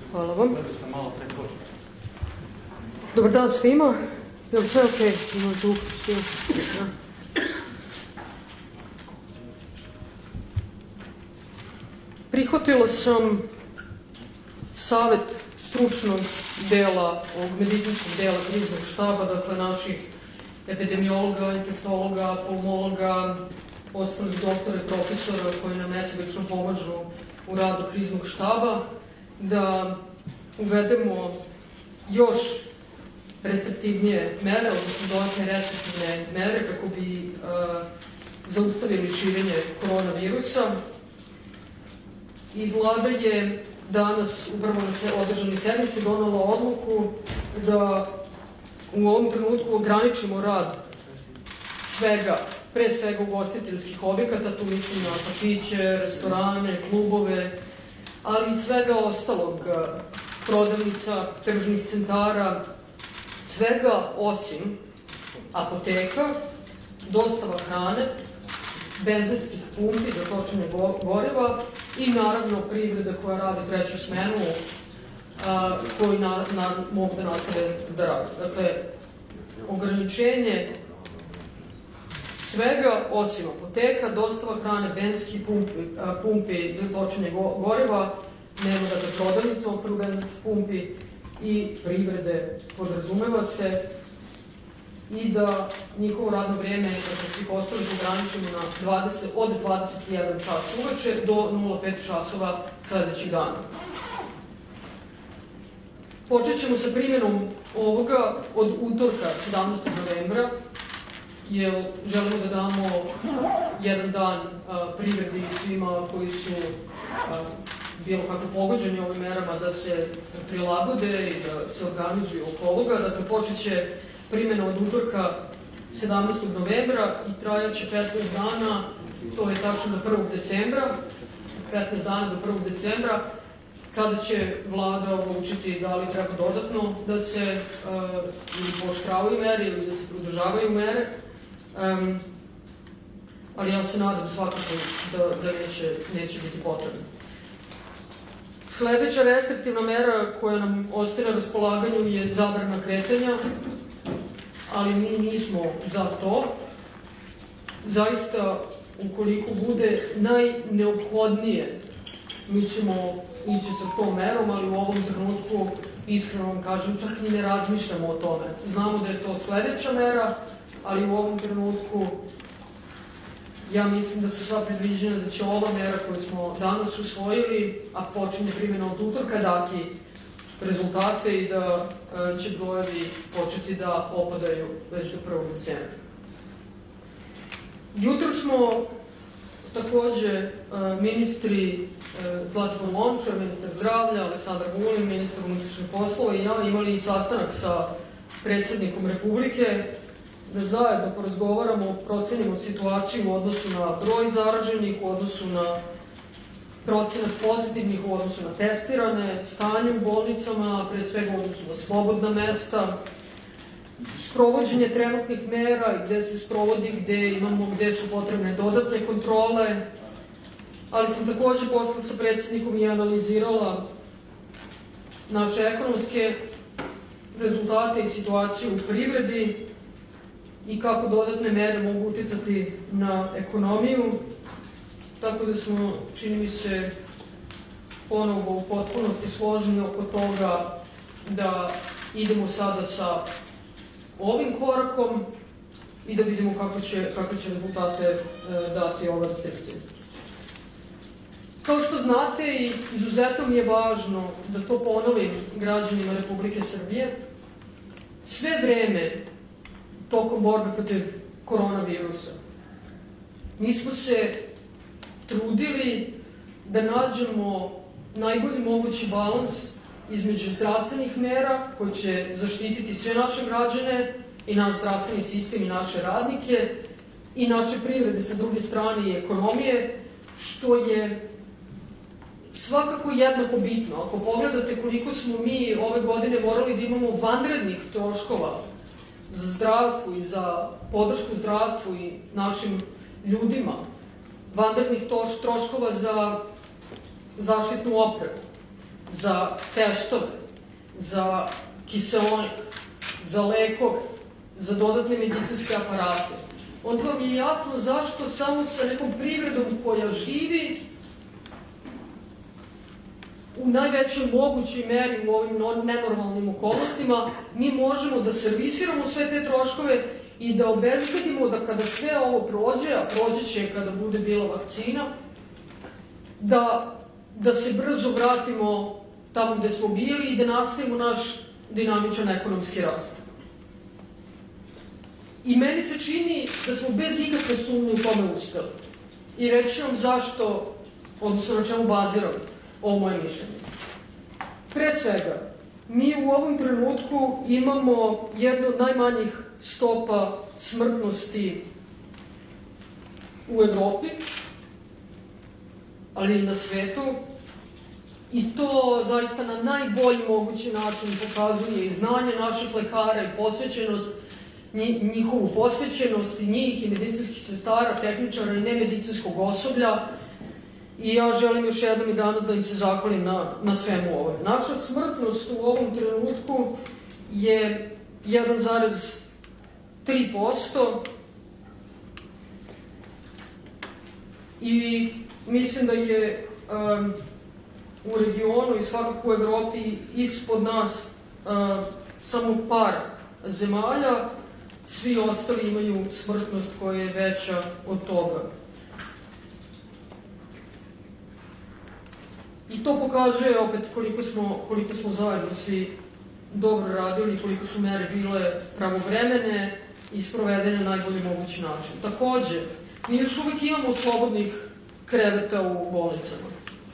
Hvala vam. Dobar dan svima. Je li sve okej? Imam zvuk. Prihvatila sam savet stručnog dela, ovog medicinskog dela kriznog štaba, dakle naših epidemiologa, infektologa, pulmologa, ostalih doktora i profesora koji nam nesebično pomažu u radu kriznog štaba, da uvedemo još restriktivnije mere, odnosno dodatne restriktivne mere kako bi zaustavili širenje koronavirusa. I vlada je danas, upravo na održanoj sednici, donela odluku da u ovom trenutku ograničimo rad svega, pre svega ugostiteljskih objekata, tu mislim na kafiće, restorane, klubove, ali i svega ostalog, prodavnica, tržnih centara, svega osim apoteka, dostava hrane, benzinskih pumpi za točenje goriva i naravno privreda koja radi treću smenu, koji mogu da nastave da rade. Dakle, ograničenje svega osim apoteka, dostava hrane, benzinskih pumpi za točenje goriva, nema dakle prodavnica u okviru benzinskih pumpi i privrede podrazumeva se, i da njihovo radno vreme, dakle svih ostalih, ograničimo od 21 čas uveče do 05 časova sledećeg dana. Počet ćemo sa primjenom ovoga od utorka 17. novembra, jer želimo da damo jedan dan privredi i svima koji su bilo kako pogođeni ovim merama da se prilagode i da se organizuju oko ovoga. Dakle, počet će primjena od utorka 17. novembra i trajaće 15 dana, to je tačno do 1. decembra, 15 dana do 1. decembra, kada će vlada odlučiti da li treba dodatno da se ili pooštravaju mere ili da se produžavaju mere, ali ja se nadam svakako da neće biti potrebno. Sledeća restriktivna mera koja nam ostaje na raspolaganju je zabrana kretanja, ali mi nismo za to. Zaista, ukoliko bude najneophodnije, mi ćemo ići sa tom merom, ali u ovom trenutku, iskreno vam kažem, čak ni ne razmišljamo o tome. Znamo da je to sledeća mera, ali u ovom trenutku ja mislim da su sva predviđena da će ova mera koju smo danas usvojili, a počinje primjena od utorka, dati rezultate i da će brojevi početi da opadaju već do 1. decembra. Jutro smo takođe ministri Zlatibor Lončar, ministar zdravlja, Aleksandar Vulin, ministar unutrašnjih poslova i ja imali sastanak sa predsednikom Republike da zajedno porazgovaramo, procenimo situaciju u odnosu na broj zaraženih, u odnosu na procenat pozitivnih, u odnosu na testirane, stanje u bolnicama, pre svega u odnosu na slobodna mesta, sprovođenje trenutnih mera, gde se sprovodi, gde su potrebne dodatne kontrole, ali sam takođe posle sa predsednikom i analizirala naše ekonomske rezultate i situaciju u privredi i kako dodatne mere mogu uticati na ekonomiju, tako da smo, čini mi se, ponovo u potpunosti složeni oko toga da idemo sada sa ovim korakom i da vidimo kako će rezultate dati ova restrikcija. Kao što znate, i izuzetno mi je važno da to ponovim građanima Republike Srbije, sve vreme tokom borbe protiv koronavirusa mi smo se trudili da nađemo najbolji mogući balans između zdravstvenih mera koje će zaštititi sve naše građane i naš zdravstveni sistem i naše radnike i naše privrede sa druge strane i ekonomije, što je svakako jednako bitno. Ako pogledate koliko smo mi ove godine morali da imamo vanrednih troškova za zdravstvo i za podršku zdravstvu i našim ljudima, vanrednih troškova za zaštitnu opremu, za testove, za kiseonik, za lekove, za dodatne medicinske aparate, onda vam je jasno zašto samo sa nekom privredom koja živi u najvećoj mogućoj meri u ovim nenormalnim okolnostima mi možemo da servisiramo sve te troškove i da obezbedimo da kada sve ovo prođe, a prođe će kada bude bila vakcina, da se brzo vratimo tamo gde smo bili i da nastavimo naš dinamičan ekonomski rast. I meni se čini da smo bez ikakve sumnje u tome uspeli. I reći vam zašto, odnosno na čemu baziram ovo moje mišljenje. Pre svega, mi u ovom trenutku imamo jednu od najmanjih stopa smrtnosti u Evropi, ali i na svetu, i to zaista na najbolji mogući način pokazuje i znanje naših lekara i posvećenost, njihovu posvećenost i njih i medicinskih sestara, tehničara i nemedicinskog osoblja. I ja želim još jednom i danas da im se zahvalim na svemu ovome. Naša smrtnost u ovom trenutku je 1,3% i mislim da je u regionu i svakako u Evropi ispod nas samo par zemalja, svi ostali imaju smrtnost koja je veća od toga. I to pokazuje opet koliko smo zajedno svi dobro radili, koliko su mere bile pravovremene i sprovedene na najbolji mogući način. Takođe, mi još uvijek imamo slobodnih kreveta u bolnicama,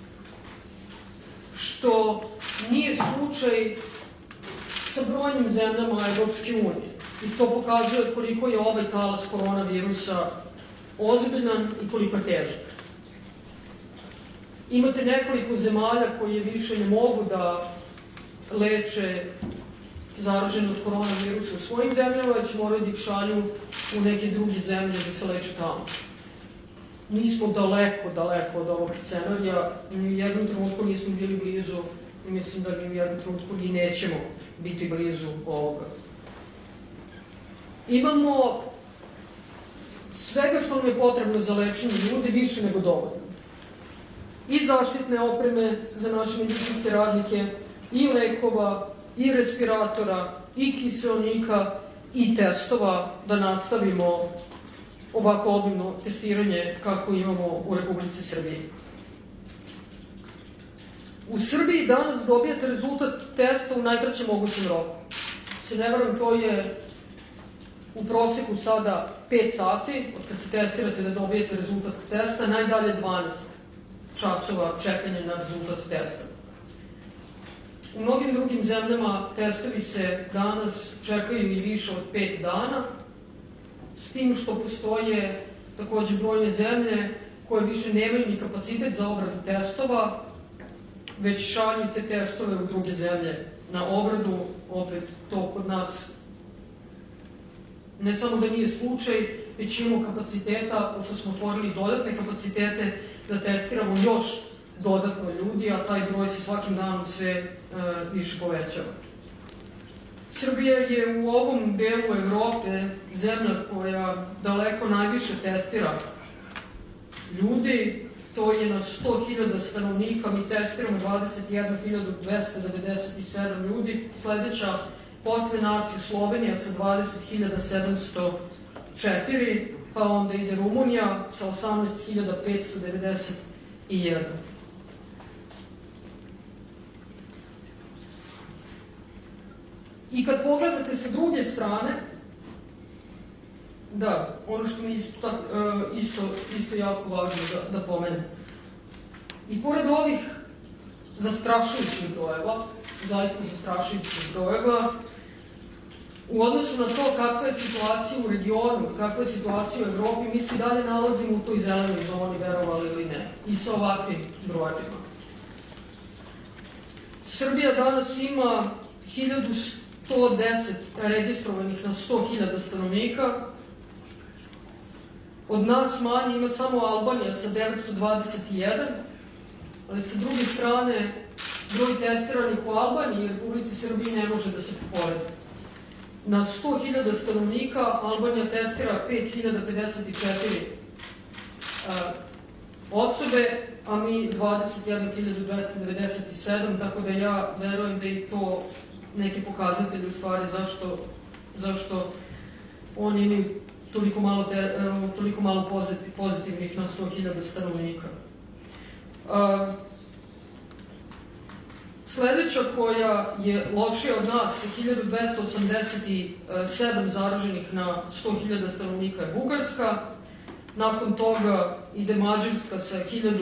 što nije slučaj sa brojnim zemljama Evropske unije. I to pokazuje koliko je ovaj talas koronavirusa ozbiljan i koliko je težak. Imate nekoliko zemalja koje više ne mogu da leče zaražene od koronavirusa u svojim zemljama, već moraju da ih šalju u neke druge zemlje da se leče tamo. Mi smo daleko od ovog scenarija, ni u jednom trenutku nismo bili blizu i mislim da ni u jednom trenutku ni nećemo biti blizu ovoga. Imamo svega što nam je potrebno za lečenje ljudi više nego dovoljno. I zaštitne opreme za naše medicinske radnike, i lekova, i respiratora, i kiseonika, i testova da nastavimo ovako obimno testiranje kako imamo u Republici Srbiji. U Srbiji danas dobijate rezultat testa u najkraćem mogućem roku. Se ne varam, to je u proseku sada 5 sati, od kad se testirate da dobijete rezultat testa, najdalje 12 časova čekanja na rezultat testa. U mnogim drugim zemljama testovi se danas čekaju i više od 5 dana, s tim što postoje takođe brojne zemlje koje više nemaju ni kapacitet za obradu testova, već šalju te testove u druge zemlje na obradu. Opet to kod nas ne samo da nije slučaj, već imamo kapaciteta, pošto smo otvorili dodatne kapacitete, da testiramo još dodatno ljudi, a taj broj se svakim danom sve više povećava. Srbija je u ovom delu Evrope zemlja koja daleko najviše testira ljudi. To je na 100.000 stanovnika, mi testiramo 21.297 ljudi. Sledeća posle nas je Slovenija sa 20.704, pa onda ide Rumunija sa 18.591. I kad pogledate sa druge strane, da, ono što mi je isto jako važno da pomenem. I pored ovih zastrašujućih brojeva, zaista zastrašujućih brojeva, u odnosu na to kakva je situacija u regionu, kakva je situacija u Evropi, mi se dalje nalazimo u toj zelenoj zoni, verovali ili ne, i sa ovakvim brojevima. Srbija danas ima 1110 registrovanih na 100.000 stanovnika. Od nas manje ima samo Albanija sa 921, ali sa druge strane broj testiranih u Albaniji i Republici Srbiji ne može da se poporedi. Na 100.000 stanovnika Albanija testira 5.054 osobe, a mi 21.297, tako da ja verujem da je to neki pokazatelj u stvari zašto oni imaju toliko malo pozitivnih na 100.000 stanovnika. Sledeća koja je lošija od nas, 1287 zaraženih na 100.000 stanovnika je Bugarska, nakon toga ide Mađarska sa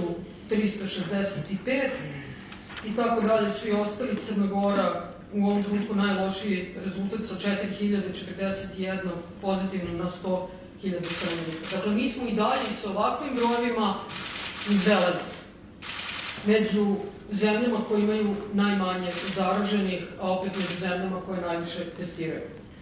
1365 i tako dalje, svi ostali. Crna Gora u ovom trenutku najlošiji rezultat sa 4041 pozitivno na 100.000 stanovnika. Dakle, mi smo i dalje sa ovakvim brojevima u zelenu. Među zemljama koje imaju najmanje zaraženih, a opet među zemljama koje najviše testiraju.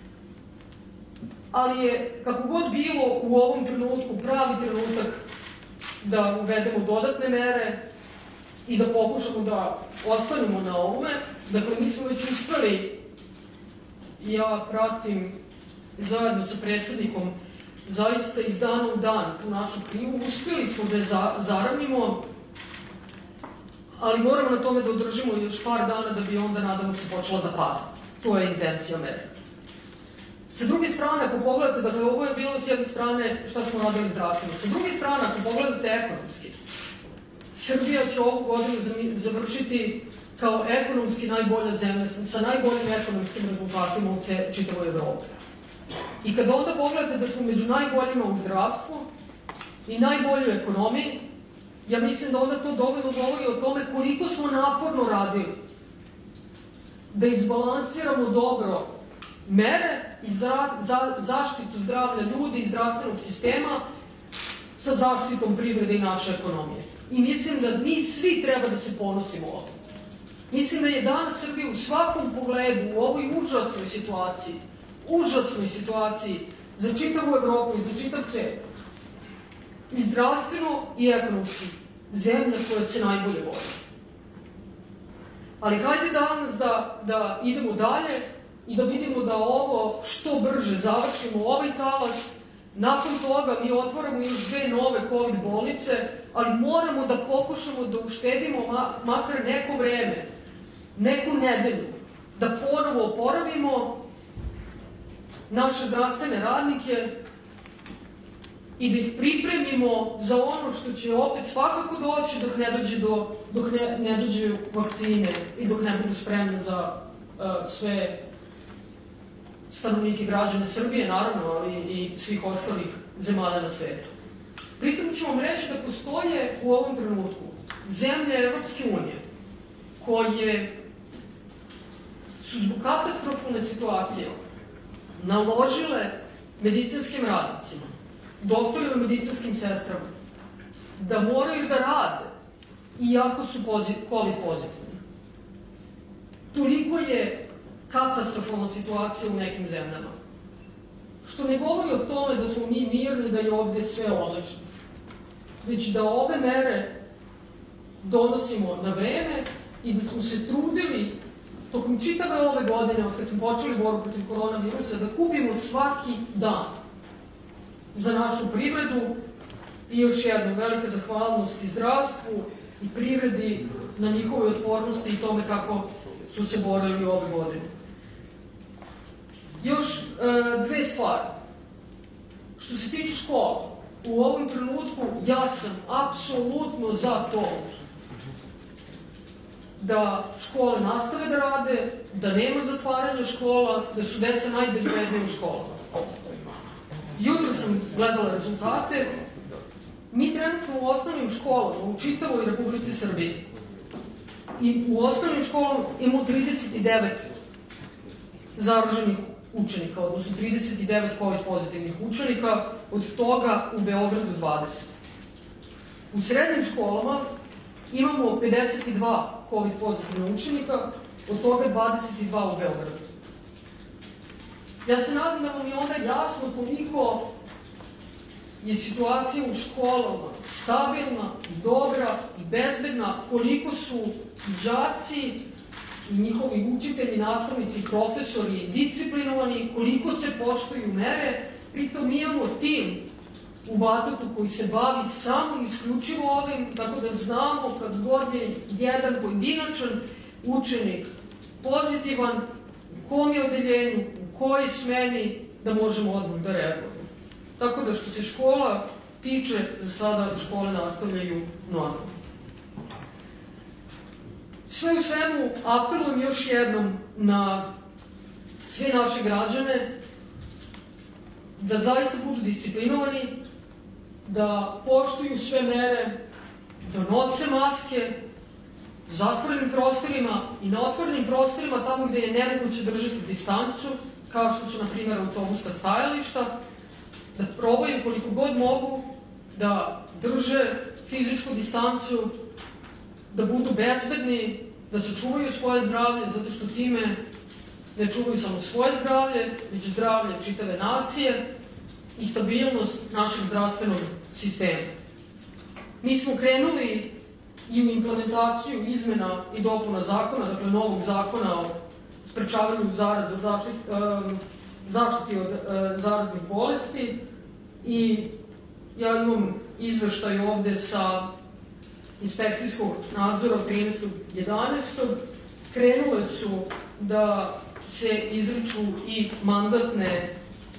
Ali je, kako god bilo, u ovom trenutku pravi trenutak da uvedemo dodatne mere i da pokušamo da ostanemo na ovome. Dakle, mi smo već uspeli, ja pratim zajedno sa predsednikom zaista iz dana u dan tu našu krivu, uspeli smo da je zaravnimo, ali moramo na tome da održimo još par dana da bi onda, nadamo se, počela da pada. To je intencija mere. Sa druge strane, ako pogledate, dakle, ovo je bilo s jedne strane šta smo radili zdravstveno. Sa druge strane, ako pogledate ekonomski, Srbija će ovu godinu završiti kao ekonomski najbolja zemlja, sa najboljim ekonomskim rezultatima u čitavoj Evropi. I kada onda pogledate da smo među najboljima u zdravstvu i najboljoj ekonomiji, ja mislim da onda to dovoljno govori o tome koliko smo naporno radili da izbalansiramo dobro mere i zaštitu zdravlja ljudi i zdravstvenog sistema sa zaštitom privrede i naše ekonomije. I mislim da mi svi treba da se ponosimo ovdje. Mislim da je danas Srbija u svakom pogledu, u ovoj užasnoj situaciji za čitavu Evropu i za čitav svijet, i zdravstveno i ekonomski, zemlja koja se najbolje vodi. Ali hajde danas da idemo dalje i da vidimo da ovo što brže završimo ovaj talas. Nakon toga mi otvaramo još 2 nove COVID bolnice, ali moramo da pokušamo da uštedimo makar neko vreme, neku nedelju, da ponovo oporavimo naše zdravstvene radnike i da ih pripremimo za ono što će opet svakako doći dok ne dođe vakcine i dok ne budu spremne za sve stanovnike, građane Srbije, naravno, ali i svih ostalih zemalja na svetu. Pritom ću vam reći da postoje u ovom trenutku zemlje Evropske unije koje su zbog katastrofalne situacije naložile medicinskim radnicima, doktorima, medicinskim sestrama, da moraju da rade iako su COVID pozitivni. Toliko je katastrofalna situacija u nekim zemljama. Što ne govori o tome da smo mi mirni, da je ovde sve odlično, već da ove mere donosimo na vreme i da smo se trudili tokom čitave ove godine, od kad smo počeli borbu protiv koronavirusa, da kupimo svaki dan za našu privredu. I još jedno, velika zahvalnost i zdravstvu i privredi na njihovoj otpornosti i tome kako su se borili ove godine. Još 2 stvari. Što se tiče škola, u ovom trenutku ja sam apsolutno za to da škole nastave da rade, da nema zatvaranja škola, da su deca najbezbednije u školama. Jutro sam gledala rezultate. Mi trenutno u osnovnim školama u čitavoj Republici Srbiji i u osnovnim školama imamo 39 zaraženih učenika, odnosno 39 COVID pozitivnih učenika, od toga u Beogradu 20. U srednjim školama imamo 52 COVID pozitivnih učenika, od toga 22 u Beogradu. Ja se nadam da vam je onda jasno koliko je situacija u školama stabilna, dobra i bezbedna, koliko su đaci i njihovi učitelji, nastavnici i profesori disciplinovani, koliko se poštuju mere. Pritom imamo tim u Batotu koji se bavi samo i isključivo ovim, tako da znamo kad god je jedan pojedinačan učenik pozitivan, u kom je odeljenju, u kojoj smeni, da možemo odmah da reagujemo. Tako da što se škola tiče, za sada škole nastavljaju normalno. Sve u svemu, apelujem još jednom na sve naše građane da zaista budu disciplinovani, da poštuju sve mere, da nose maske u zatvorenim prostorima i na otvorenim prostorima tamo gde je nemoguće držati distancu, kao što su, na primjer, autobuska stajališta, da probaju koliko god mogu da drže fizičku distancu, da budu bezbedni, da sačuvaju svoje zdravlje, zato što time ne čuvaju samo svoje zdravlje, već zdravlje čitave nacije i stabilnost našeg zdravstvenog sistema. Mi smo krenuli i u implementaciju izmena i dopuna zakona, dakle novog zakona o sprečavanju zaštiti od zaraznih bolesti, i ja imam izveštaj ovde sa inspekcijskog nadzora od 13.11. Krenule su da se izriču i mandatne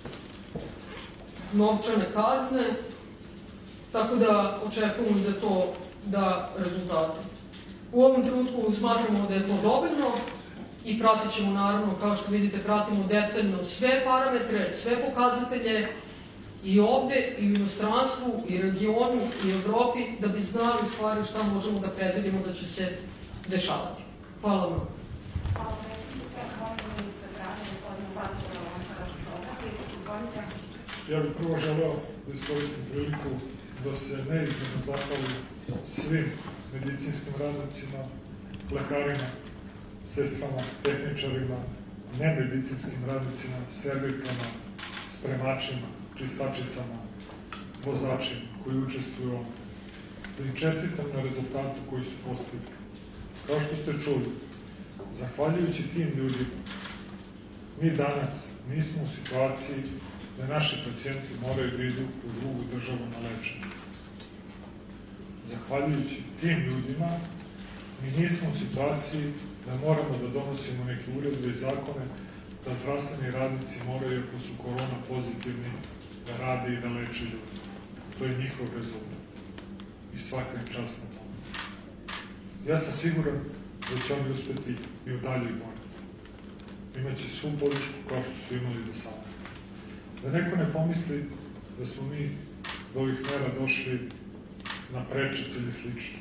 novčane kazne, tako da očekujemo da to da rezultate. U ovom trenutku smatramo da je to dovoljno i pratit ćemo, naravno, kao što vidite, pratimo detaljno sve parametre, sve pokazatelje i ovde, i u inostranstvu, i regionu, i Evropi, da bi znali u stvari šta možemo da predvidimo da će se dešavati. Hvala vam. Hvala predsjednice. Molim ministra zdravlja, gospodina Zlatibora Lončara, da se obrati. Izvolite. Ja bih prvo želeo da iskoristim priliku da se neizmjerno zahvalim svim medicinskim radnicima, lekarima, sestrama, tehničarima, nemedicinskim radnicima, servirkama, spremačima, čistačicama, vozačima koji učestvuju u ovom. Da im čestitam na rezultatu koji su postigli. Kao što ste čuli, zahvaljujući tim ljudima, mi danas nismo u situaciji da naši pacijenti moraju da idu u drugu državu na lečenje. Zahvaljujući tim ljudima, mi nismo u situaciji da moramo da donosimo neke uredbe i zakone da zdravstveni radnici moraju, ako su korona pozitivni, da rade i da leče ljudi. To je njihov rezultat. I svaka im čast na tome. Ja sam siguran da će oni uspeti i u daljoj borbi. Imaće svu podršku kao što su imali do sada. Da neko ne pomisli da smo mi do ovih mera došli na prečac ili slično.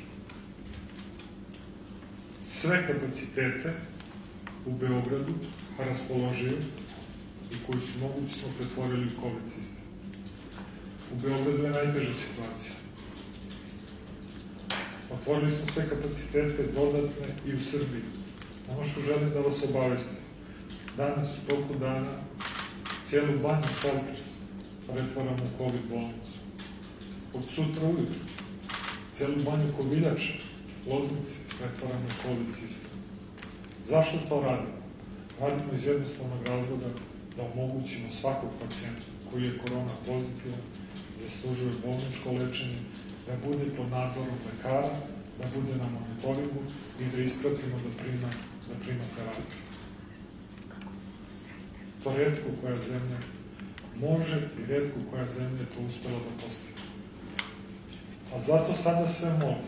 Sve kapacitete u Beogradu raspoloživi i koji su mogući smo pretvorili u COVID sistem. U Beogradu je najteža situacija. Otvorili smo sve kapacitete dodatne i u Srbiji. Ono što želim da vas obavestim, danas u toku dana cijelu banju Salters pretvaramo u COVID bolnicu. Od sutra ujutru cijelu banju Koviljača, Loznici, pretvaramo u COVID sistem. Zašto to radimo? Radimo iz jednostavnog razloga da omogućimo svakog pacijenta koji je korona pozitivan, zaslužuje bolničko lečenje, da bude pod nadzorom lekara, da bude na monitoringu i da ispratimo da prima terapiju. To retko koja zemlja može i retko koja zemlja to uspela da postigne. A zato sada sve molim,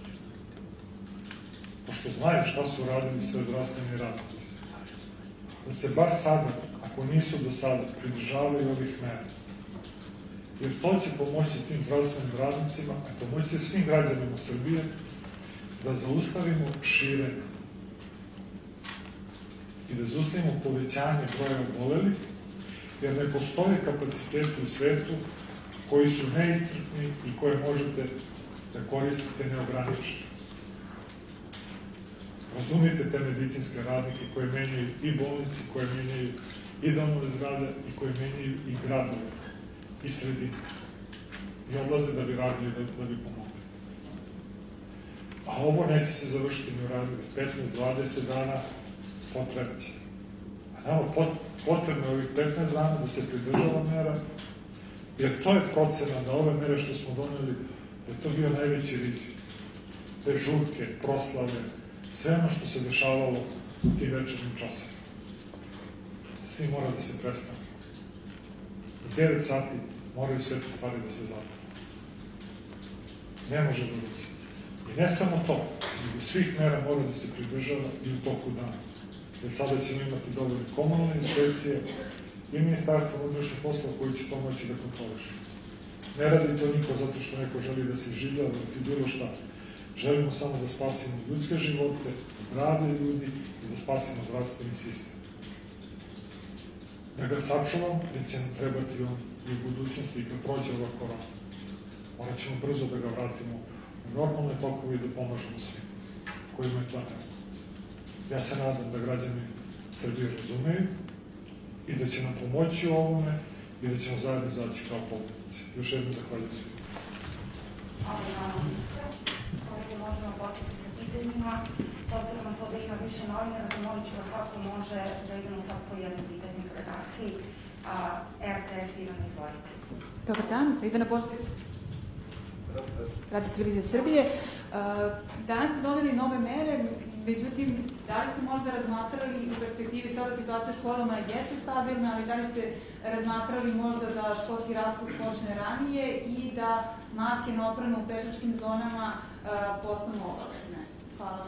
pošto znaju šta su radili sve zdravstveni radnici, da se bar sada, ako nisu do sada, pridržavaju ovih mera. Jer to će pomoći tim zdravstvenim radnicima, a pomoći svim građanima Srbije, da zaustavimo širenje i da zaustavimo povećanje broja obolelih, jer ne postoje kapaciteti u svetu koji su neiscrpni i koje možete da koristite neograničeno. Razumite te medicinske radnike koje menjaju i bolnici, koje menjaju i domove zdravlja i koje menjaju i gradove i sredine. i odlaze da bi radili, da bi pomogli. A ovo neće se završiti ni u radili. 15-20 dana potrebaće. A nama potrebno je ovih 15 dana da se pridržava mera, jer to je procena da ove mere što smo doneli, da je to bio najveći rizik. Te žurke, proslave, sve ono što se dešavalo u tim večernjim časovima. Svi mora da se prestane. U 9 sati moraju sve te stvari da se zatvore. Ne može da uđe. I ne samo to, nego svih mera mora da se pridržava i u toku dana. Jer sada ćemo imati dovoljne komunalne inspekcije i Ministarstvo unutrašnjih poslova koji će pomoći da kontroliše. Ne radi to niko zato što neko želi da se življa, da ti bilo šta. Želimo samo da spasimo ljudske živote, zdravlje ljudi i da spasimo zdravstveni sistem. Da ga sačuvamo, jer će nam trebati on i u budućnosti i kad prođe ova korona. Morat ćemo brzo da ga vratimo u normalne tokove i da pomažemo svima kojima je to nema. Ja se nadam da građani Srbije razumeju i da će nam pomoći u ovome i da ćemo zajedno izaći kao pobednici. Još jednom zahvaljujem svima. Hvala ministra. Kolege, možemo početi sa pitanjima. S obzirom na to da ima više novinara, zamolit ću vas svako može da idemo sad po jednom pitanju u redakciji. RTS, Ivana, izvolite. Dobar dan, Ivana Božović, Radio Televizija Srbije. Danas ste doneli nove mere, međutim, da li ste možda razmatrali u perspektivi sada situacija u školama jeste stabilna, ali da li ste razmatrali možda da školski raspust počne ranije i da maske na otvorenim u pešačkim zonama postanu obavezne? Hvala.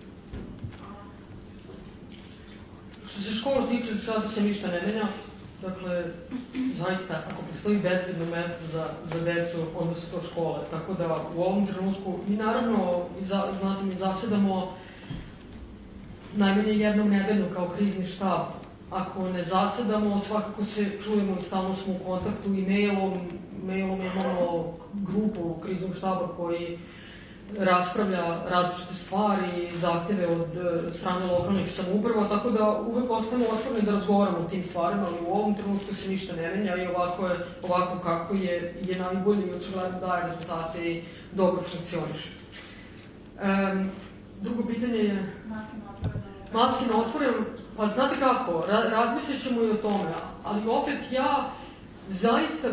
Što se škola tiče, sada se ništa ne menja. Dakle, zaista, ako postoji bezbedno mesto za decu, onda su to škole. Tako da u ovom trenutku, mi naravno, znate, mi zasedamo najmanje jednom nedeljno kao krizni štab. Ako ne zasedamo, svakako se čujemo i stalno smo u kontaktu i mailom imamo grupu kriznog štaba koji raspravlja različite stvari, zahteve od strane lokalnih samouprava, tako da uvek ostajemo otvoreni da razgovaramo o tim stvarima, ali u ovom trenutku se ništa ne menja i ovako kako je najbolje i očigledno daje rezultate i dobro funkcioniše. Drugo pitanje je... Maske na otvorenom. Pa znate kako, razmislit ćemo i o tome, ali opet ja zaista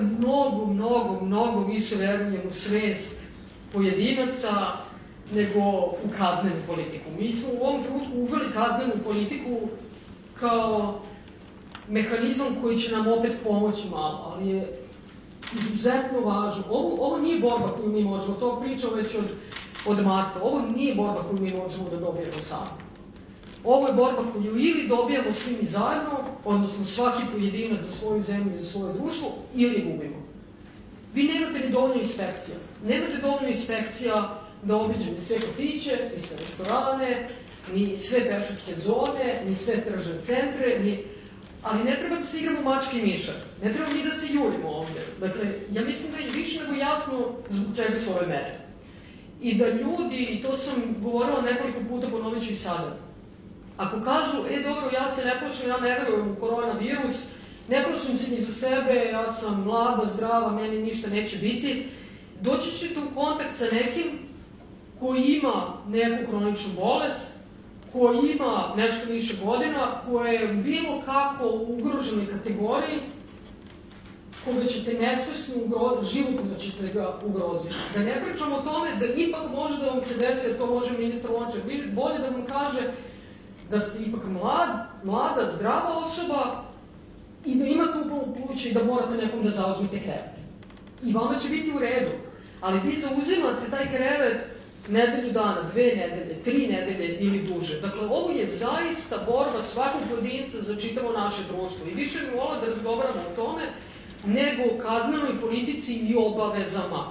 mnogo više verujem u svest pojedinaca nego u kaznenu politiku. Mi smo u ovom trenutku uveli kaznenu politiku kao mehanizam koji će nam opet pomoći malo, ali je izuzetno važno. Ovo nije borba koju mi možemo, to pričam već od marta, ovo nije borba koju mi možemo da dobijemo sami. Ovo je borba koju ili dobijamo svi mi zajedno, odnosno svaki pojedinac za svoju zemlju i za svoje društvo, ili gubimo. Vi nemate ni dovoljno inspekcija. Nemate dovoljno inspekcija da obiđe ni sve kafiće, ni sve restorane, ni sve pešačke zone, ni sve tržne centre, ali ne treba da se igramo mačke i miša. Ne treba ni da se jurimo ovde. Dakle, ja mislim da je više nego jasno zbog čega su ove mere. I da ljudi, i to sam govorila nekoliko puta, ponovit ću i sada, ako kažu, dobro, ja se ne plašim, ja ne verujem u koronavirus, ne plašim se ni za sebe, ja sam mlada, zdrava, meni ništa neće biti, doći ćete u kontakt sa nekim koji ima neku hroničnu bolest, koji ima nešto više godina, koji je bilo kako u ugroženoj kategoriji, koga ćete nesvesno životno da ćete ga ugroziti. Da ne pričamo o tome da ipak može da vam se desi, jer to može ministar Lončar, bolje da vam kaže da ste ipak mlada, zdrava osoba i da imate upravo pluće i da morate nekom da zauzmite krevet. I vama će biti u redu, ali vi zauzimate taj krevet nedelju dana, 2 nedelje, 3 nedelje ili duže. Dakle, ovo je zaista borba svakog pojedinca za čitavo naše društvo. I više mi vola da razgovaramo o tome nego o kaznenoj politici i obavezama.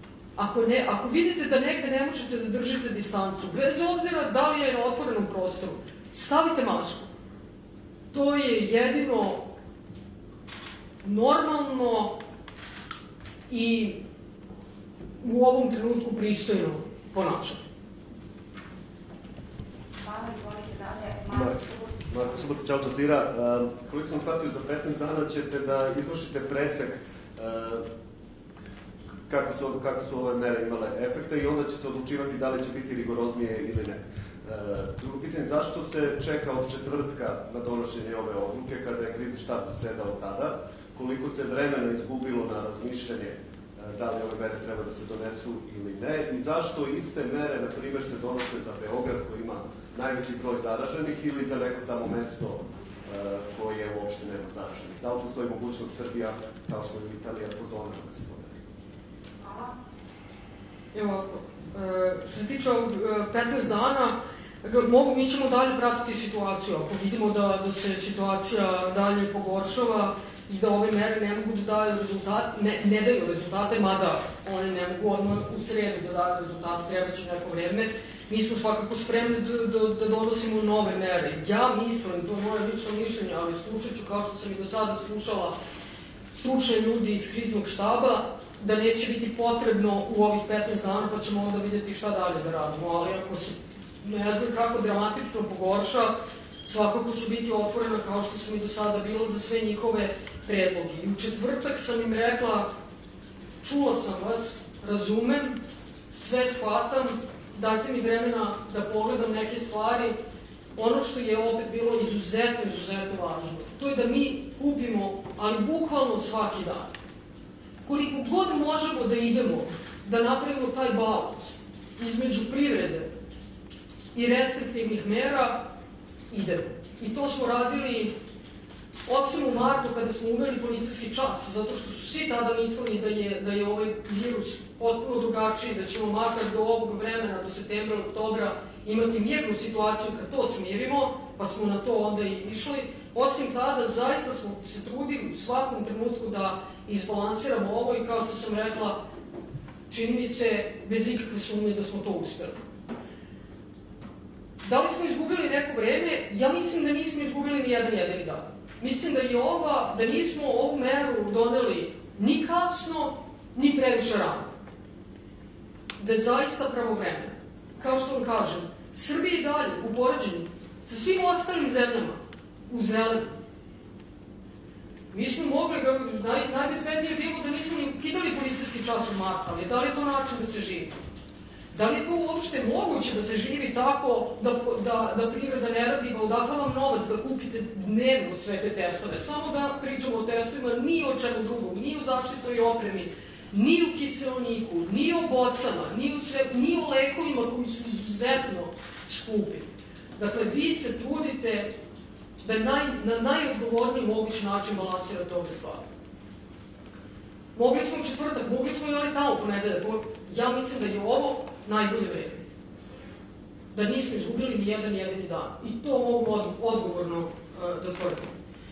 Ako vidite da negde ne možete da držite distancu, bez obzira da li je na otvorenom prostoru, stavite masku. To je jedino normalno i u ovom trenutku pristojno ponašanje. Hvala, izvolite dalje. Marko Subotić, Al Jazeera. Koliko sam shvatio, za 15 dana ćete da izvršite presek kako su ove mere imale efekta i onda će se odlučivati da li će biti rigoroznije ili ne. Drugo pitanje, zašto se čeka od četvrtka na donošenje ove odluke kada je krizni štab zasedao tada? Koliko se vremena izgubilo na razmišljanje da li ove mere treba da se donesu ili ne? I zašto iste mere, na primjer, se donose za Beograd koji ima najveći broj zaraženih ili za neko tamo mesto koje uopšte nema zaraženih? Da li postoji mogućnost Srbija, kao što je Italija, po zonama da se podari? Hvala. Evo ovako, što se tiče 15 dana, mi ćemo dalje pratiti situaciju. Ako vidimo da se situacija dalje pogoršava i da ove mere ne mogu da daju rezultate, ne daju rezultate, mada one ne mogu odmah u sredu da daju rezultate, treba će neko vreme, mi smo svakako spremni da donosimo nove mere. Ja mislim, to je moje lično mišljenje, ali slušat ću kao što sam i do sada slušala stručne ljudi iz kriznog štaba, da neće biti potrebno u ovih 15 dana, pa ćemo onda vidjeti šta dalje da radimo. Ali ako se ne znam kako dramatično pogorša, svakako ću biti otvorena kao što sam i do sada bila za sve njihove predloge. I u četvrtak sam im rekla, čula sam vas, razumem, sve shvatam, dajte mi vremena da pogledam neke stvari. Ono što je opet bilo izuzetno važno, to je da mi kupimo, ali bukvalno svaki dan. Koliko god možemo da idemo, da napravimo taj balans između privrede i restriktivnih mera, idemo. I to smo radili osim u martu kada smo uveli policijski čas, zato što su svi tada mislili da je ovaj virus potpuno drugačiji, da ćemo makar do ovog vremena, do septembra, oktobra, imati mirnu situaciju kad to smirimo, pa smo na to onda i išli. Osim tada, zaista smo se trudili u svakom trenutku da izbalansiramo ovo i kao što sam rekla, čini mi se bez ikakve sumnje da smo to uspeli. Da li smo izgubili neko vreme? Ja mislim da nismo izgubili ni jedan jedini dan. Mislim da nismo ovu meru doneli ni kasno, ni previše rano. Da je zaista pravovremeno. Kao što vam kažem, Srbija i dalje u poređenju sa svim ostalim zemljama u zelenu. Mi smo mogli, najbezbednije je bilo da nismo ni ukidali policijski čas u martu, ali da li je to način da se živi? Da li je to uopšte moguće da se živi tako da privreda ne radi, pa odakle vam novac da kupite dnevno sve te testove? Samo da pričamo o testovima, ni o čemu drugom, ni o zaštitnoj opremi, ni o kiseoniku, ni o bocama, ni o lekovima koji su izuzetno skupi. Dakle, vi se trudite da na najodgovorniji mogući način balansirate ove stvari. Mogli smo u četvrtak, mogli smo i onaj tamo ponedeljak. Ja mislim da je ovo najbolje vreme. Da nismo izgubili ni jedan jedini dan. I to mogu odgovorno da tvrdim.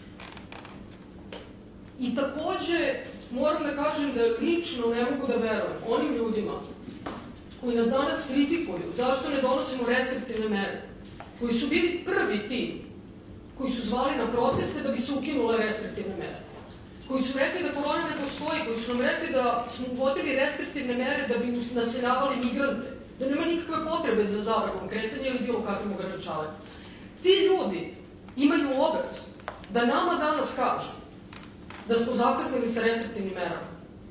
I takođe, moram da kažem da lično ne mogu da verujem onim ljudima koji nas danas kritikuju zašto ne donosimo restriktivne mere, koji su bili prvi ti koji su zvali na proteste da bi se ukinule restriktivne mere, koji su rekli da korona ne postoji, koji su nam rekli da smo uvodili restriktivne mere da bi naseljavali migrante, da nema nikakve potrebe za zabranom kretanja ili bilo kakvim ograničavanjem. Ti ljudi imaju obraz da nama danas kažu da smo zakasnili sa restriktivnim merama.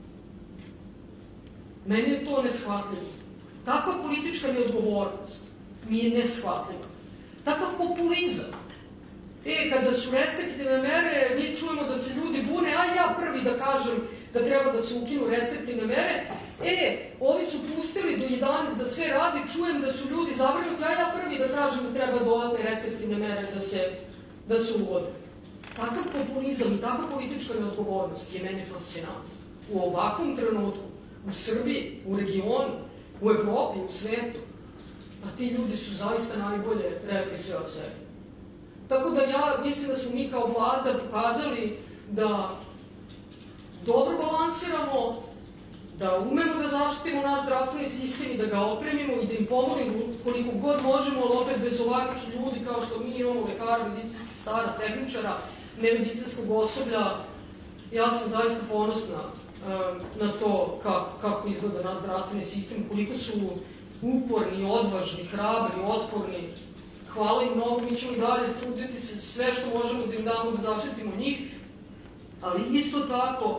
Meni je to neshvatljivo. Takva politička neodgovornost mi je neshvatljiva. Takav populizam. Kada su restriktivne mere, mi čujemo da se ljudi bune, a ja prvi da kažem da treba da se ukinu restriktivne mere, ovi su pustili do 11 da sve radi, čujem da su ljudi zabrinuti, a ja prvi da kažem da treba dodatne restriktivne mere da se uvode. Takav populizam i takva politička neodgovornost je meni fascinantna. U ovakvom trenutku, u Srbiji, u regionu, u Evropi, u svetu, pa ti ljudi su zaista najbolje rekli sve od sebe. Tako da ja mislim da smo mi kao vlada pokazali da dobro balansiramo, da umemo da zaštitimo naš zdravstveni sistem i da ga opremimo i da im pomognemo koliko god možemo, ali opet bez ovakvih ljudi kao što mi imamo, lekara, medicinskih stara, tehničara, nemedicinskog osoblja. Ja sam zaista ponosna na to kako izgleda naš zdravstveni sistem, koliko su uporni, odvažni, hrabri, otporni. Hvala im mnogo, mi ćemo i dalje truditi se sve što možemo da im damo da zaštitimo njih, ali isto tako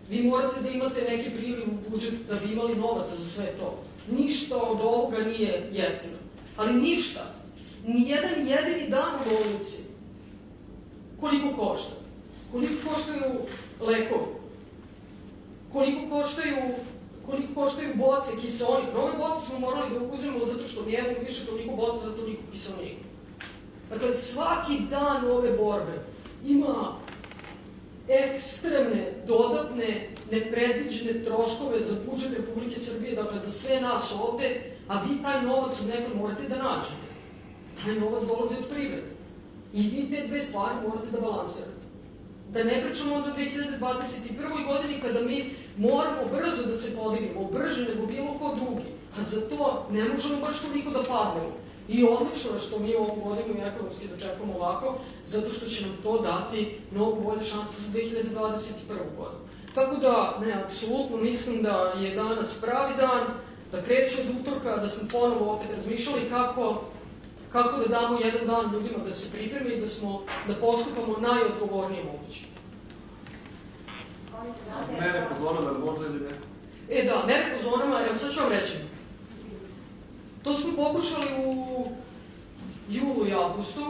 Vi morate da imate neki priliv u budžet da bi imali novaca za sve to. Ništa od ovoga nije jeftino. Ali ništa. Nijedan jedini dan u bolnici. Koliko košta? Koliko koštaju lekovi? Koliko koštaju boce, kiseonik? Ove boce smo morali da uzmemo zato što nemamo više toliko boca za toliko kiseonika. Dakle, svaki dan ove borbe ima ekstremne, dodatne, nepredviđene troškove za budžet Republike Srbije, dakle za sve nas ovde, a vi taj novac nekad morate da nađete. Taj novac dolazi od privrede. I vi te dve stvari morate da balansirate. Da ne pričamo onda o 2021. godini kada mi moramo brzo da se podignemo, brže nego bilo ko drugi, a za to ne možemo baš toliko da padnemo. I odlično je što mi ovu godinu ekonomski dočekamo ovako, zato što će nam to dati mnogo bolje šanse za 2021. godinu. Tako da, ne, apsolutno mislim da je danas pravi dan, da kreće od utorka, da smo ponovo opet razmišljali kako da damo jedan dan ljudima da se pripreme i da postupamo najodgovornije moguće. Mere po zonama može ili ne? Da, mere po zonama, evo sad ću vam reći. To smo pokušali u julu i avgustu.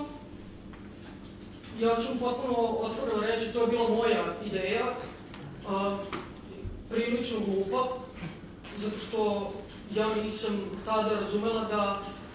Ja ću potpuno otvoreno reći, to je bila moja ideja, prilično glupa, zato što ja nisam tada razumela da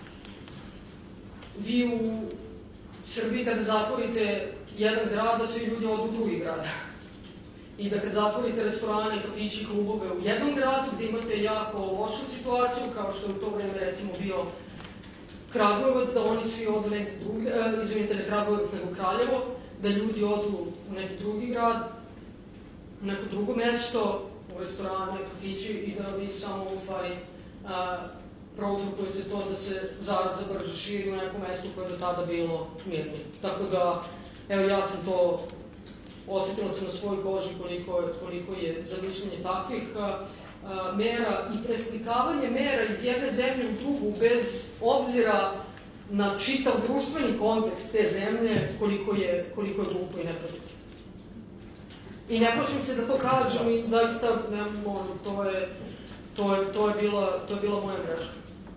vi u Srbiji kada zatvorite jedan grad, da svi ljudi odu u drugi grad. I da kad zatvorite restorane, kafići i klubove u jednom gradu gde imate jako lošu situaciju, kao što je u to vreme recimo bio Kragujevac, da oni svi odu negde drugi, izvinite, ne Kragujevac nego Kraljevo, da ljudi odu u neki drugi grad, u neko drugo mesto, u restorane, kafići i da vi samo u stvari prouzrokujete to da se zaraza brže širi u nekom mestu koje je do tada bilo mirnije. Tako da, evo ja sam to osetila sam na svojoj koži koliko je zamišljanje takvih mera i preslikavanje mera iz jedne zemlje u drugu bez obzira na čitav društveni kontekst te zemlje, koliko je glupo i nepravilno. I ne plašim se da to kažem i zaista ne možem, to je bila moja greška.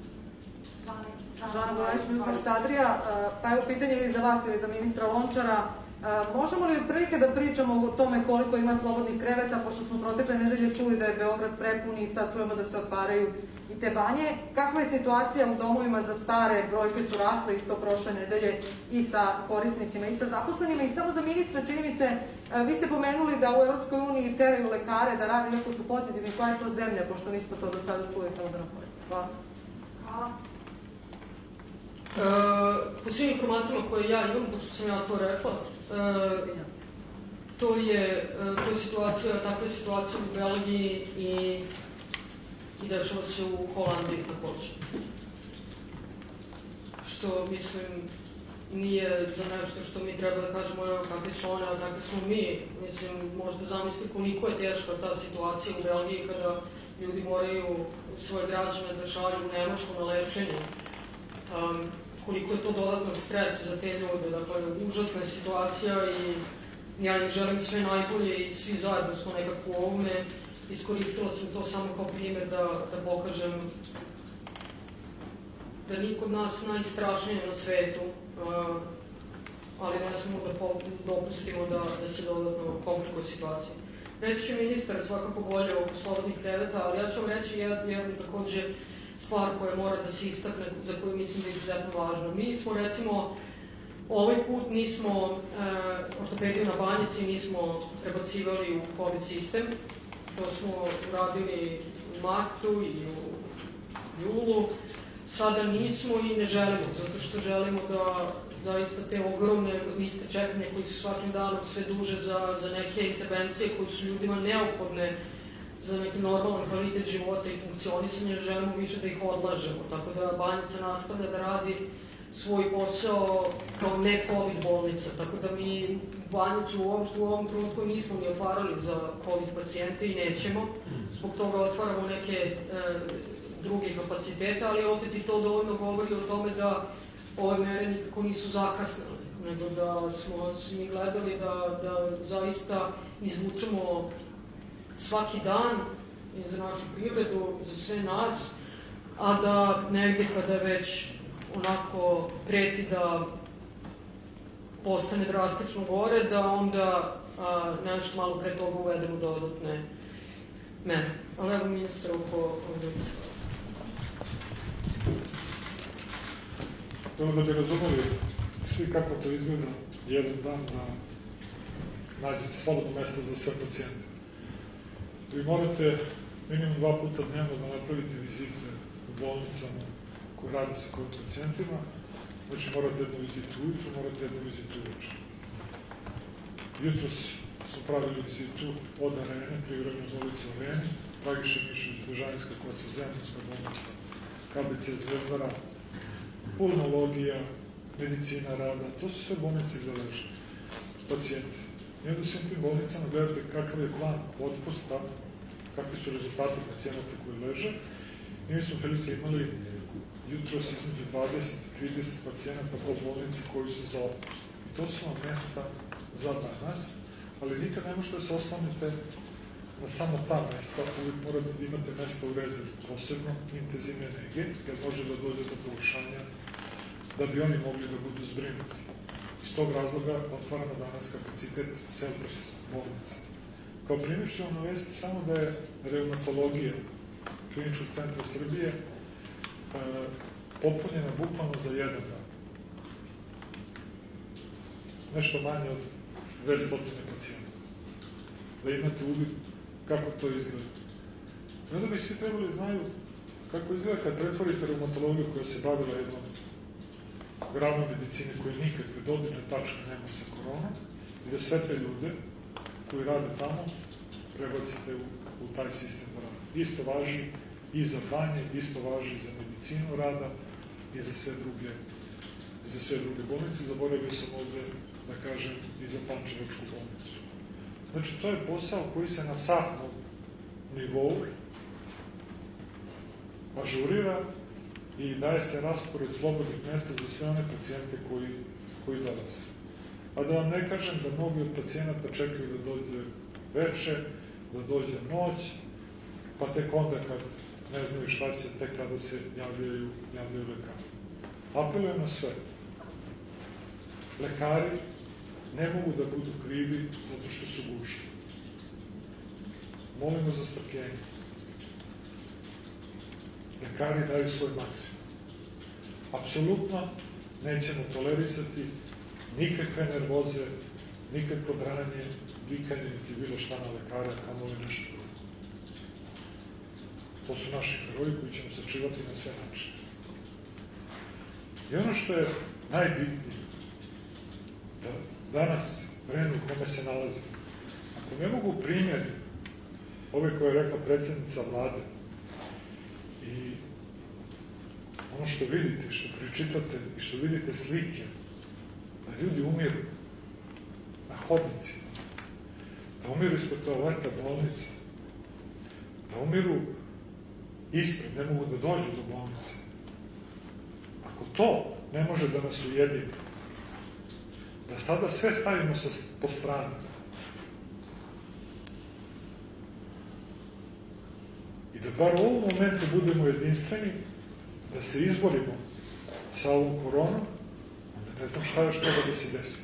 Žana Bulajić, ministar Sadrija, pa evo pitanje ili za vas ili za ministra Lončara. Možemo li otprilike da pričamo o tome koliko ima slobodnih kreveta, pošto smo protekle nedelje čuli da je Beograd prepun i sad čujemo da se otvaraju i te banje. Kakva je situacija u domovima za stare? Brojke su rasle isto prošle nedelje i sa korisnicima i sa zaposlenima. I samo za ministra, čini mi se, vi ste pomenuli da u Evropskoj uniji teraju lekare da rade iako su pozitivni. Koja je to zemlja, pošto nismo to do sada čuli? Hvala. Hvala. Po svim informacijama koje ja imam, pošto sam ja to rekla, to je situacija, takva je situacija u Belgiji i dešava se u Holandiji takođe. Što, mislim, nije za nešto što mi treba da kažemo, evo, kakvi su one, a kakvi smo mi. Mislim, možete zamisliti koliko je teška ta situacija u Belgiji kada ljudi moraju svoje građane da šalju u Nemačku na lečenje. Koliko je to dodatan stres za te ljude. Dakle, užasna je situacija i ja im želim sve najbolje i svi zajedno smo nekako u ovome. Iskoristila sam to samo kao primjer da pokažem da nije kod nas najstrašnije na svetu, ali ne smemo da dopustimo da se dodatno komplikuje situacija. Reći će ministar svakako bolje oko slobodnih kreveta, ali ja ću vam reći jednu takođe stvar koja mora da se istakne, za koju mislim da je izuzetno važno. Mi smo, recimo, ovaj put nismo ortopediju na Banjici nismo prebacivali u COVID sistem. To smo uradili u martu i u julu. Sada nismo i ne želimo, zato što želimo da zaista te ogromne liste čekanja koji su svakim danom sve duže za neke intervencije koje su ljudima neophodne za neki normalan kvalitet života i funkcionisanje, želimo više da ih odlažemo. Tako da Banjica nastavlja da radi svoj posao kao ne COVID bolnica. Tako da mi Banjicu uopšte u ovom trenutku nismo ni otvarali za COVID pacijente i nećemo. Zbog toga otvaramo neke druge kapacitete, ali opet i to dovoljno govori o tome da ove mere nikako nisu zakasnile, nego da smo mi gledali da zaista izvučemo svaki dan i za našu privredu, za sve nas, a da negdje kada već onako preti da postane drastično gore, da onda nešto malo pre toga uvedemo dodatne mere. Ali evo ministra oko drugi stvari. Evo da bi razumeli svi kako to izgleda jedan dan da nađete slobodno mesto za sve pacijente. Vi morate minimum 2 puta dnevno da napravite vizite u bolnicama koje rade sa COVID pacijentima. Znači morate jednu vizitu ujutru, morate jednu vizitu uveče. Jutros smo pravili vizitu od Arene, privremene bolnice u Areni, Dragiša Mišović, Bežanijska kosa, Zemunska bolnica, KBC Zvezdara, pulmologija, medicina rada, to su sve bolnice gde leže pacijenti. I onda u svim tim bolnicama gledate kakav je plan otpusta, kakvi su rezultati pacijenata koji leže. I mi smo prilike imali jutros između 20 i 30 pacijenata po bolnici koji su za otpust. I to su vam mesta za danas, ali nikad ne možete da se oslonite na samo ta mesta, uvijek morate da imate mesta u rezervi, posebno intenzivne nege, jer može da dođe do pogoršanja da bi oni mogli da budu zbrinuti. Iz tog razloga otvaramo danas kapacitet Selters bolnica. Kao primjer ću vam navesti samo da je reumatologija Kliničkog centra Srbije popunjena bukvalno za jedan dan. Nešto manje od 200 pacijenta. Da imate uvid kako to izgleda. I onda bi svi trebali znaju kako izgleda kad pretvorite reumatologiju koja se bavila jednom granom medicine koje nikakve dodirne tačke nema sa koronom i da sve te ljude koji rade tamo prebacite u taj sistem rada. Isto važi i za banje, isto važi i za medicinu rada i za sve druge bolnice. Zaboravio sam ovde da kažem i za Pančevačku bolnicu. Znači, to je posao koji se na satnom nivou ažurira i daje se raspored slobodnih mesta za sve one pacijente koji dolaze. A da vam ne kažem da mnogi od pacijenata čekaju da dođe veče, da dođe noć, pa tek onda kad ne znaju šta će, tek kada se javljaju lekari. Apelujem na sve. Lekari ne mogu da budu krivi zato što su gušni. Molimo za strpljenje. Lekari daju svoj maksimum. Apsolutno nećemo tolerisati nikakve nervoze, nikakvo dranje, vikanje, niti bilo šta na lekara, kamoli nešto drugo. To su naši heroji koji ćemo sačuvati na sve načine. I ono što je najbitnije, da danas, vreme u kome se nalazimo, ako ne mogu primjeri ove koje je rekla predsjednica vlade i ono što vidite, što pročitate i što vidite slike, da ljudi umiru na hodnicima, da umiru ispod toaleta bolnice, da umiru ispred, ne mogu da dođu do bolnice. Ako to ne može da nas ujedini, da sada sve stavimo po strani i da bar u ovom momentu budemo jedinstveni, da se izborimo sa ovom koronom, onda ne znam šta još treba da se desi.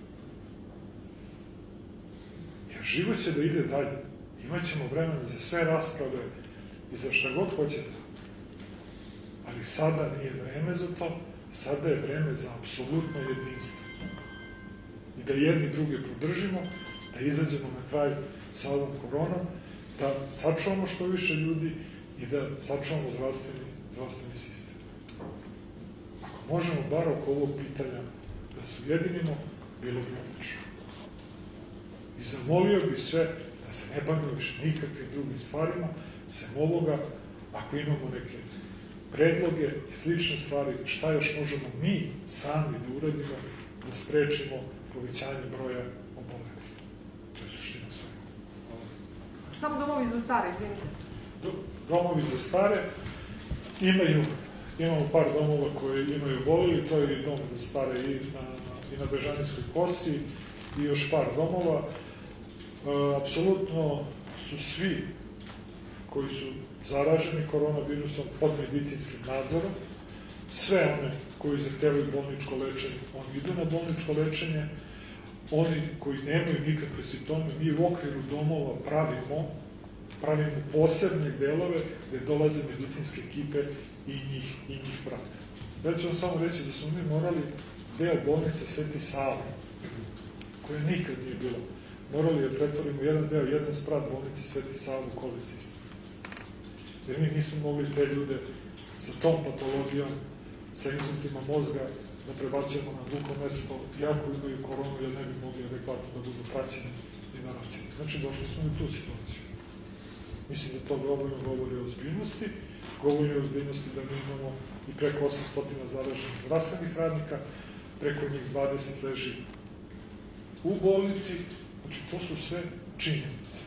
Jer život će da ide dalje. Imaćemo vremena za sve rasprave i za šta god hoćete. Ali sada nije vreme za to, sada je vreme za apsolutno jedinstvo. I da jedni druge podržimo, da izađemo na kraj sa ovom koronom, da sačuvamo što više ljudi i da sačuvamo zdravstveni sistem. Ako možemo bar oko ovog pitanja da se ujedinimo, bilo bi odlično. I zamolio bi sve da se ne bavimo više nikakvim drugim stvarima, sem ovoga, ako imamo neke predloge i slične stvari, šta još možemo mi sami da uradimo da sprečimo povećanje broja obolelih. To je suština svega. Samo domovi za stare, izvinite. Domovi za stare imamo par domova koje imaju oboleli, to je i dom za stare i na Bežanijskoj kosi i još par domova. Apsolutno su svi koji su zaraženi koronavirusom pod medicinskim nadzorom, sve one koji zahtevaju bolničko lečenje, oni idu na bolničko lečenje, oni koji nemaju nikakve simptome, mi u okviru domova pravimo posebne delove gde dolaze medicinske ekipe i njih prate. Ja ću vam samo reći da smo mi morali deo bolnice Sveti Sava, koja nikad nije bila, morali da pretvorimo jedan sprat bolnice Sveti Sava u COVID sistem. Jer mi nismo mogli te ljude sa tom patologijom, sa insultima mozga, da prebacujemo na drugo mesto, iako imaju koronu, jer ne bi mogli adekvatno da budu praćeni i naracijeni. Znači, došli smo i tu situaciju. Mislim da to dovoljno govori o ozbiljnosti, govori o ozbiljnosti da mi imamo i preko 800 zaraženih zdravstvenih radnika, preko njih 20 leži u bolnici, znači to su sve činjenice.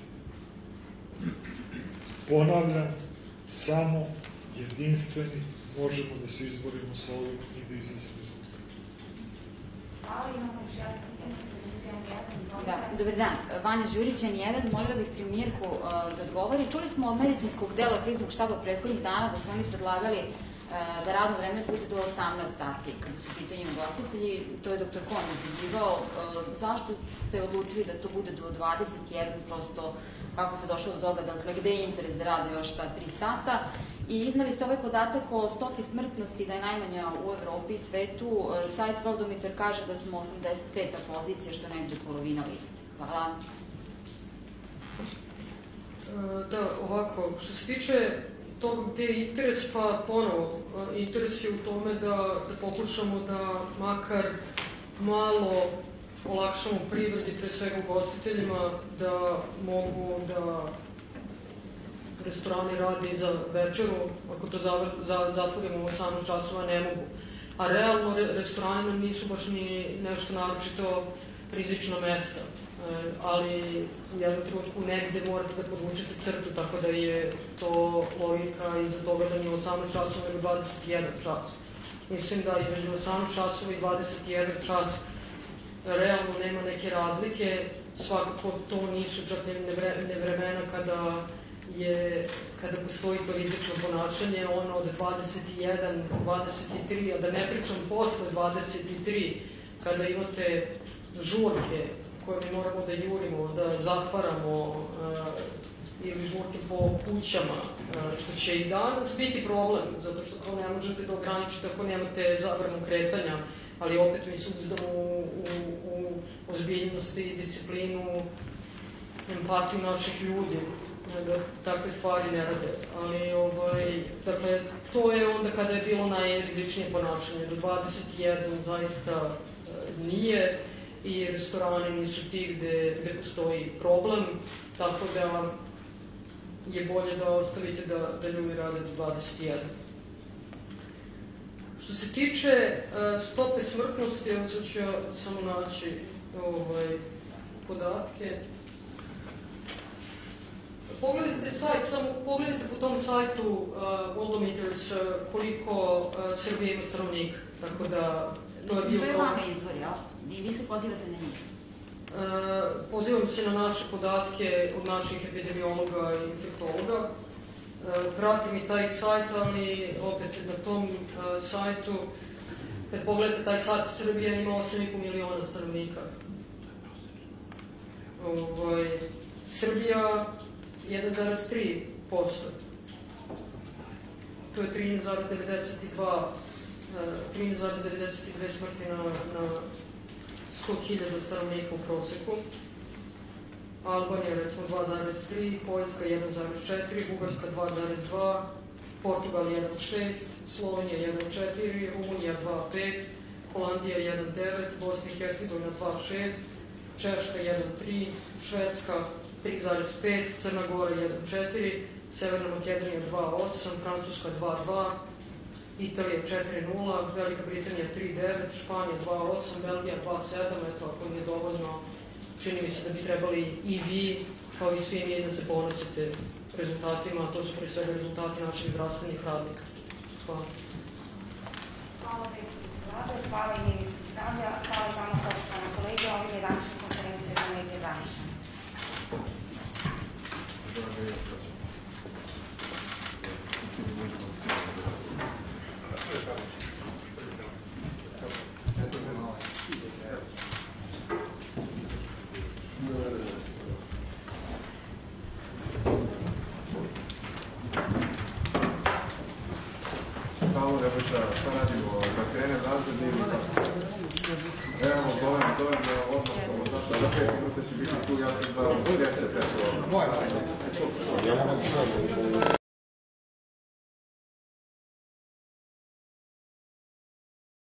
Ponavljam, samo jedinstveni možemo da se izborimo sa ovim i da izađemo iz ovoga. Hvala, imamo još jedan pitanje. Da, dobar dan. Vanja Đurić, N1, molila bih premijerku da odgovori. Čuli smo od medicinskog dela kriznog štaba prethodnih dana da su oni predlagali da radno vreme bude do 18 sati. Kada su pitanje ugostitelji, to je dr. Kon izgledivao. Zašto ste odlučili da to bude do 21, prosto kako se došlo do toga, dakle, gde je interes da rade još ta 3 sata? I iznali ste ovaj podatak o stopi smrtnosti da je najmanja u Evropi i svetu. Sajt Worldometer kaže da smo 85. pozicija, što negde polovina liste. Hvala. Da, ovako, što se tiče toga gde je interes, pa ponovo, interes je u tome da pokušamo da makar malo olakšamo privredi, pre svega ugostiteljima, da mogu da restorani rade i za večeru, ako to zatvorimo u 18 časova, ne mogu. A realno, restorani nam nisu baš ni nešto naročito rizična mesta, ali u jednom trenutku negde morate da podvučete crtu, tako da je to logika iza toga da nije 18 časova ili 21 čas. Mislim da između 18 časova i 21 čas realno nema neke razlike, svakako to nisu čak ne vremena kada postoji to rizično ponašanje, ono od 21, 23, a da ne pričam posle 23, kada imate žurke koje mi moramo da jurimo, da zatvaramo ili žurke po kućama, što će i danas biti problem, zato što to ne možete da ograničite ako nemate zabranu kretanja, ali opet mi se uzdamo u ozbiljnosti, disciplinu, empatiju naših ljudi, da takve stvari ne rade. Ali, dakle, to je onda kada je bilo najrizičnije ponašanje. Do 21 zaista nije i restorani nisu ti gde postoji problem, tako da je bolje da ostavite da ljudi rade do 21. Što se tiče stope smrtnosti, evo sad ću ja samo naći podatke. Pogledajte sajt, samo pogledajte po tom sajtu Worldometers koliko Srbija ima stanovnika, tako da to je bio problem. To je vama izvor, jel? I vi se pozivate na njih? Pozivam se na naše podatke od naših epidemiologa i infektologa. Pratim i taj sajt, ali opet na tom sajtu, kad pogledate taj sajt, Srbija ima 8,5 miliona stanovnika. Srbija 1,3%. To je 13,92 smrti na 100.000 stanovnika u proseku. Albanija recimo 2,3, Poljska 1,4, Bugarska 2,2, Portugal 1,6, Slovenija 1,4, Rumunija 2,5, Holandija 1,9, Bosna i Hercegovina 2,6, Češka 1,3, Švedska 3,5, Crna Gora 1,4, Severna Makedonija 2,8, Francuska 2,2, Italija 4,0, Velika Britanija 3,9, Španija 2,8, Belgija 2,7, eto, ako nije dovoljno, čini mi se da bi trebali i vi, kao i svi mi, da se ponosite rezultatima, a to su pre svega rezultati naših zdravstvenih radnika. Hvala. Hvala predsjednici Vlade, hvala i ministru zdravlja, hvala i vama poštovane kolege, ovim je današnja konferencija za medije završena. Hvala, Nebojša, šta radimo? Da krenem razred ili evo, zovem odmah, zato za 5 minuta će biti tu, ja sam za 10 eto.